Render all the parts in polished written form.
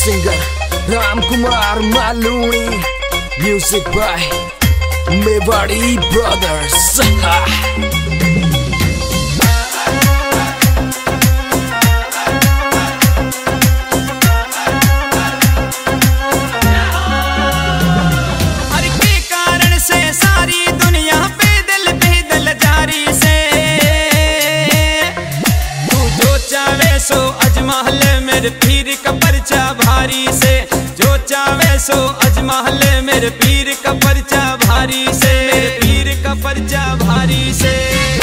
singer Ram Kumar Maluni, music by Mewari Brothers. सो अजमहल मेरे पीर का परचा भारी से, जो चावे सो अजमहल मेरे पीर का परचा भारी से, मेरे पीर का परचा भारी से।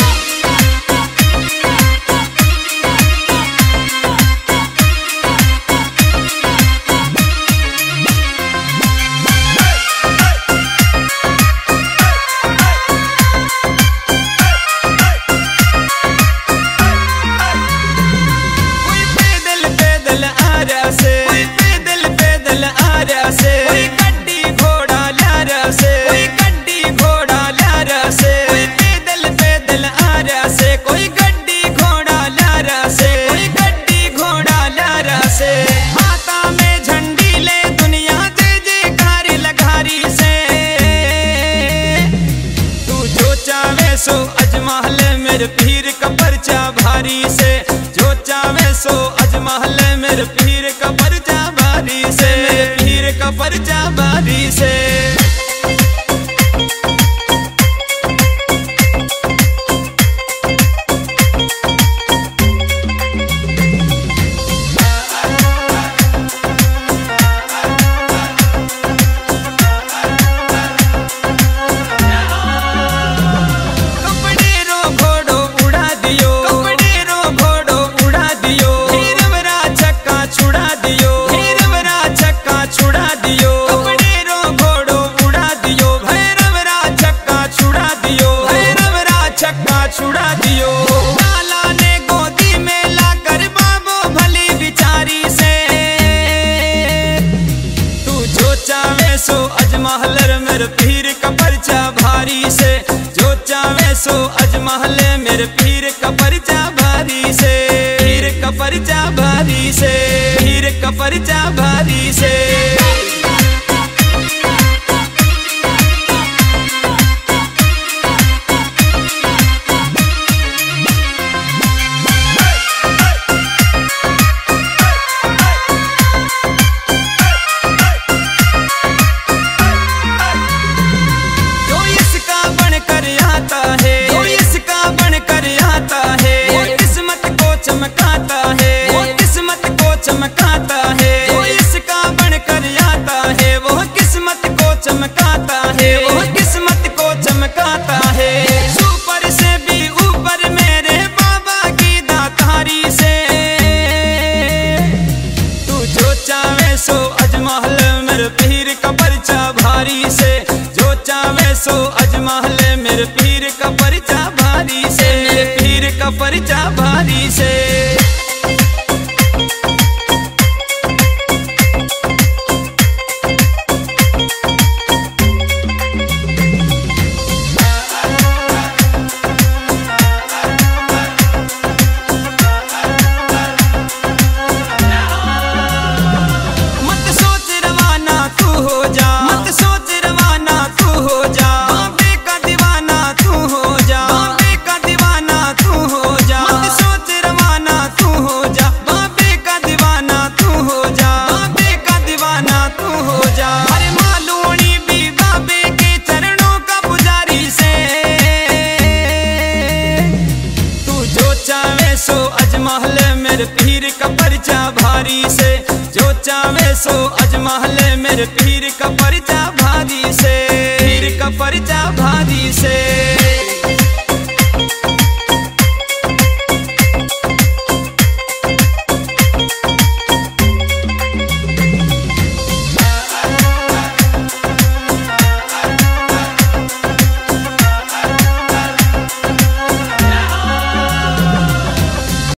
कोई पैदल पैदल आ रहा से, कोई गड्डी घोड़ा ला रहा से, कोई गड्डी घोड़ा ला रहा से, कोई पैदल पैदल आ रहा से, कोई गड्डी घोड़ा ला रहा से, कोई गड्डी घोड़ा ला रहा से। हाथा में झंडी ले दुनिया दे जयकार लगारी से, तू जो चावे सो अजमहल मेरे पीर का परचा भारी से, जो चावे सो अजमहल मेरे पीर का परचा भारी से, मेरे पीर का परचा भारी से। छुड़ा दियो लाला ने गोदी में लाकर बाबू भली बिचारी से, तू जो चावे सो अजमहल मेरे पीर का परचा भारी से, जो चावे सो अजमहल मेरे पीर का परचा भारी से, पीर का परचा भारी से, पीर का परचा भारी से। चमकाता है वो किस्मत को चमकाता है, जो इसका बनकर आता है वो किस्मत को चमकाता है, वो किस्मत को चमकाता है। ऊपर से भी ऊपर मेरे बाबा की दातारी से, तू जो चावे सो अजमहल मेरे पीर का परचा भारी से, जो चावे सो अजमहल मेरे पीर का परचा भारी से, मेरे पीर का परचा भारी से। अजमहल मेरे पीर का परचा भारी से, जो चावे सो अजमहल मेरे पीर का परचा भारी से।